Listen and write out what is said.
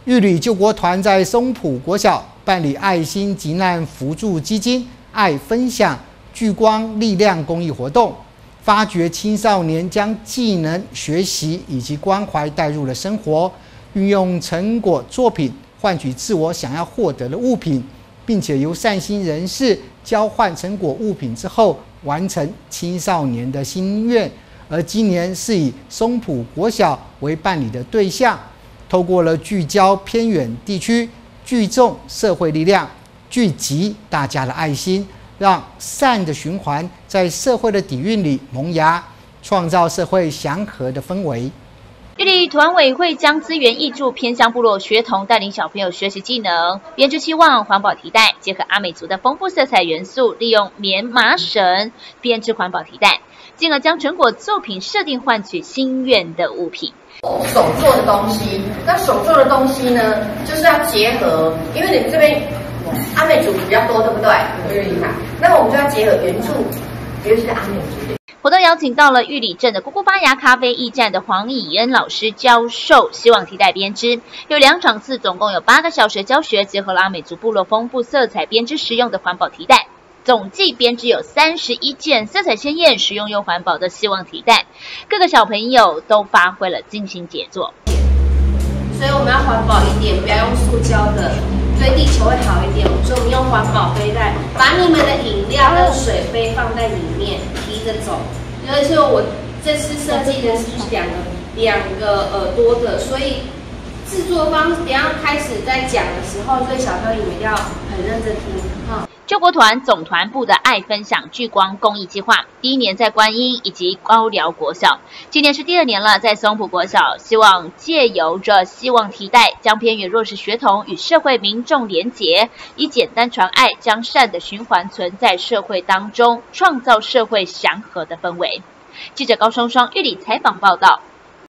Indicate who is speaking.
Speaker 1: 玉里救国团在松浦国小办理爱心急难扶助基金爱分享聚光力量公益活动，发掘青少年将技能学习以及关怀带入了生活，运用成果作品换取自我想要获得的物品，并且由善心人士交换成果物品之后，完成青少年的心愿。而今年是以松浦国小为办理的对象，透过了聚焦偏远地区，聚众社会力量，聚集大家的爱心，让善的循环在社会的底蕴里萌芽，创造社会祥和的氛围。
Speaker 2: 玉里团委会将资源挹注偏乡部落学童，带领小朋友学习技能，编织希望环保提袋，结合阿美族的丰富色彩元素，利用棉麻绳编织环保提袋，进而将成果作品设定换取心愿的物品。
Speaker 3: 手做的东西，那手做的东西呢，就是要结合，因为你们这边阿美族比较多，对不对？对。那我们就要结合原住，尤其是阿美族。
Speaker 2: 活动邀请到了玉里镇的咕咕发芽咖啡驿站的黄以恩老师教授希望提袋编织，有2场次，总共有8个小时教学，结合了阿美族部落丰富色彩编织实用的环保提袋，总计编织有31件色彩鲜艳、实用又环保的希望提袋，各个小朋友都发挥了精心杰作。
Speaker 4: 所以我们要环保一点，不要用塑胶的，对地球会好一点。所以我们用环保背带，把你们的饮料跟水杯放在里面，提着走。而且我这次设计的是两个耳朵的，所以制作方等一下开始在讲的时候，所以小朋友你们要很认真听哈。
Speaker 2: 救国团总团部的爱分享聚光公益计划，第1年在观音以及高寮国小，今年是第2年了，在松浦国小，希望借由着希望提袋，将偏远弱势学童与社会民众连结，以简单传爱，将善的循环存在社会当中，创造社会祥和的氛围。记者高双双玉里采访报道。